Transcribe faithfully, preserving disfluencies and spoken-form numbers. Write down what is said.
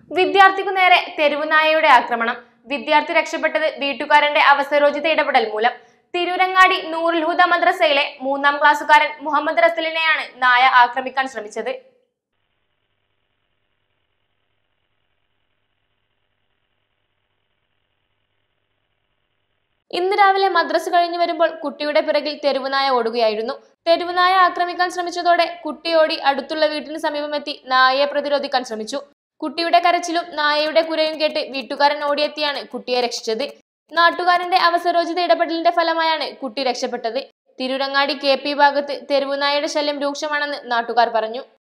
വിദ്യാർത്ഥിക്കു നേരെ തെരുവുനായയുടെ ആക്രമണം. വിദ്യാർത്ഥി രക്ഷപ്പെട്ടത് വീട്ടുകാരന്റെ അവസരോചിത ഇടപെടൽ മൂലം. തിരൂരങ്ങാടി നൂറുൽ ഹുദ മദ്രസയിലെ മൂന്നാം ക്ലാസ്സുകാരൻ മുഹമ്മദ് റസലിനെയാണ് നായ ആക്രമിക്കാൻ ശ്രമിച്ചത്. ഇന്ന് രാവിലെ മദ്രസ കഴിഞ്ഞു വരുമ്പോൾ കുട്ടിയുടെ പിറകിൽ തെരുവുനായ ഓടുകയായിരുന്നു. തെരുവുനായ ആക്രമിക്കാൻ ശ്രമിച്ചതോടെ കുട്ടിയോടി അടുത്തുള്ള വീട്ടിന് സമീപമെത്തി നായയെ പ്രതിരോധിക്കാൻ ശ്രമിച്ചു. കുട്ടിയുടെ കരച്ചിലും നായയുടെ കുരയും കേട്ട് വീട്ടുകാരൻ ഓടിയെത്തിയാണ് കുട്ടിയെ രക്ഷിച്ചത്. നാട്ടുകാരന്റെ അവസരോചിത ഇടപെടലിന്റെ ഫലമായാണ് കുട്ടി രക്ഷപ്പെട്ടത്. തിരൂരങ്ങാടി കെ പി ഭാഗത്ത് തെരുവുനായയുടെ ശല്യം രൂക്ഷമാണെന്ന് നാട്ടുകാർ പറഞ്ഞു.